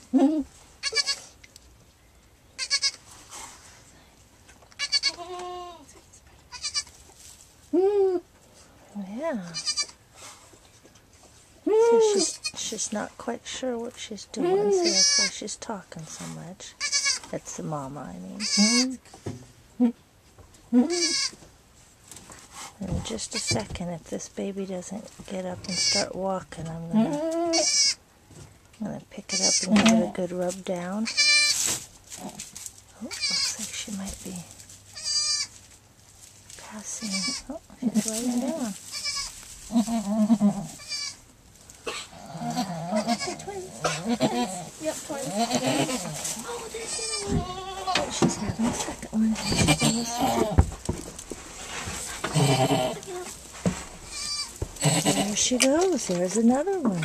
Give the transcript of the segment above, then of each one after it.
Yeah. So she's not quite sure what she's doing, so that's why she's talking so much. That's the mama, I mean. In just a second, if this baby doesn't get up and start walking, I'm gonna pick it up and give it a good rub down. Oh, looks like she might be passing. Oh, she's laying down. Yep, twins. Oh, there's the other one. Oh, she's having a second one. There she goes. There's another one.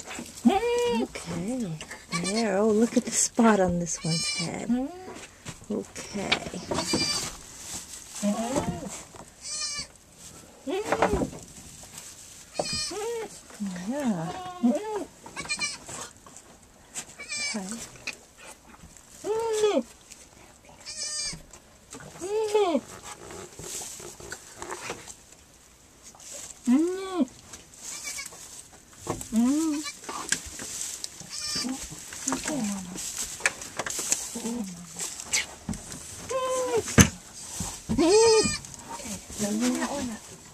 Okay. There. Oh, look at the spot on this one's head. Okay. Yeah. Okay. Okay, Mama. Okay, bring that one up.